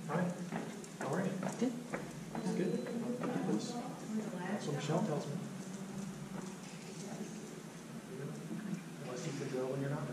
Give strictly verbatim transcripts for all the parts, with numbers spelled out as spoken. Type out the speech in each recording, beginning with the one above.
Hi, how are you? Good. That's good. That's that's what Michelle tells me. Unless you can drill when you're not.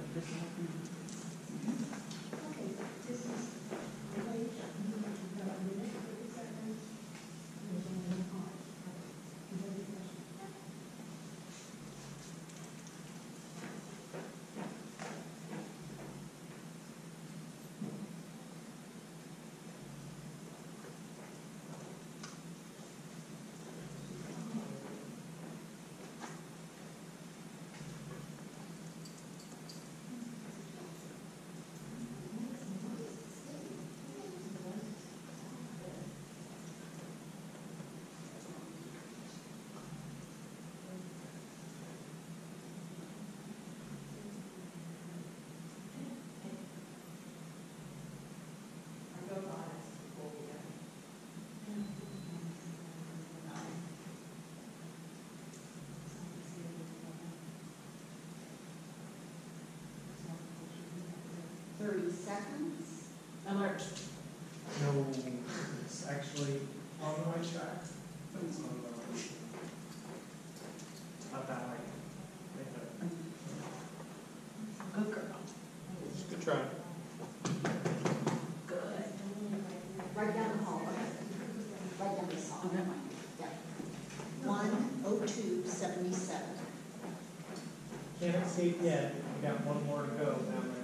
Thirty seconds. Alert. No, it's actually on the right track. But it's on the not that way. Good girl. Good try. Good. Right down the hall. Right down the hall. Okay. Yeah. One oh two seventy-seven. Can't escape yet. We got one more to go down there.